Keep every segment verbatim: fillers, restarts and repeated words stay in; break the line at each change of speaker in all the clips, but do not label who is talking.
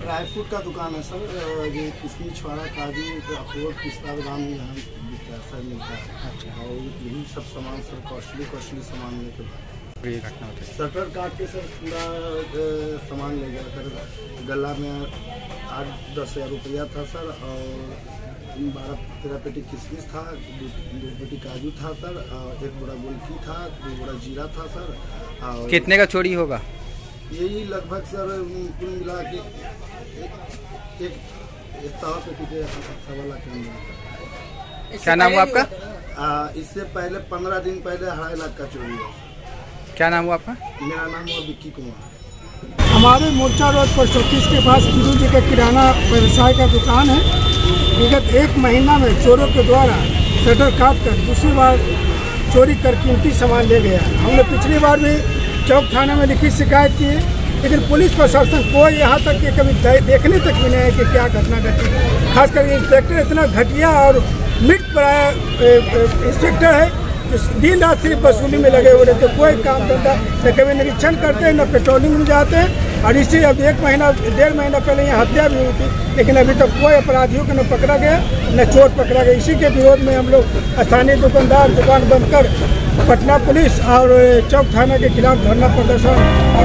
Dry fruit का दुकान है सर, ये किशमिश छुआरा काजू अखरोट पिस्ता बादाम यहाँ बिकता है सर, मिलता है। अच्छा। और यही सब सामान सर कॉस्टली कॉस्टली सामान लेके
ये घटना होती है।
शटर काट के सर पूरा सामान ले गया सर, गला में आठ दस हज़ार रुपया था सर, और बारह तेरह पेटी किशमिश था, दो पेटी काजू था सर, और एक बोरा गुलकी था, दो बोरा जीरा था सर। और
कितने का चोरी होगा?
यही लगभग सर कुल मिला के एक एक सौ पेटी के सवा लाख के अंदर।
क्या नाम हुआ आपका?
आ, इससे पहले पंद्रह दिन पहले अढ़ाई लाख का चोरी हुआ।
क्या नाम हुआ आपका?
मेरा नाम हुआ विक्की कुमार।
हमारे मोर्चा रोड पोस्ट ऑफिस के पास गिरू जी का किराना व्यवसाय का दुकान है। विगत एक महीना में चोरों के द्वारा शटर काट कर दूसरी बार चोरी कर कीमती सामान ले गया। हमने पिछली बार भी चौक थाने में लिखित शिकायत की, लेकिन पुलिस प्रशासन कोई यहाँ तक कि कभी देखने तक भी नहीं है कि क्या घटना घटी। खासकर इंस्पेक्टर इतना घटिया और मिट पड़ाया इंस्पेक्टर है, दिन रात सिर्फ वसूली में लगे हुए रहते, कोई काम धंधा न कभी निरीक्षण करते हैं, न पेट्रोलिंग में जाते हैं। और इसी अब एक महीना डेढ़ महीना पहले यहाँ हत्या भी हुई थी, लेकिन अभी तक कोई अपराधियों को न पकड़ा गया न चोर पकड़ा गया। इसी के विरोध में हम लोग स्थानीय दुकानदार दुकान बंद कर पटना पुलिस और चौक थाना के खिलाफ धरना प्रदर्शन।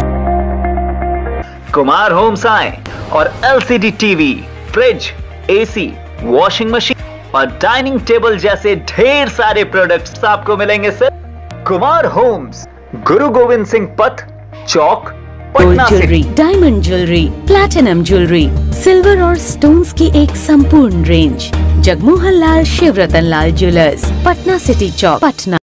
कुमार होम्स आए और LCD TV, fridge, AC, washing machine और डाइनिंग टेबल जैसे ढेर सारे प्रोडक्ट्स आपको मिलेंगे सर। कुमार होम्स, गुरु Gobind Singh Path, Chowk, Patna.
Jewellery, diamond jewellery, platinum jewellery, silver और स्टोन्स की एक संपूर्ण range. Jagmohan Lal Shivratan Lal jewellers, Patna city Chowk, Patna.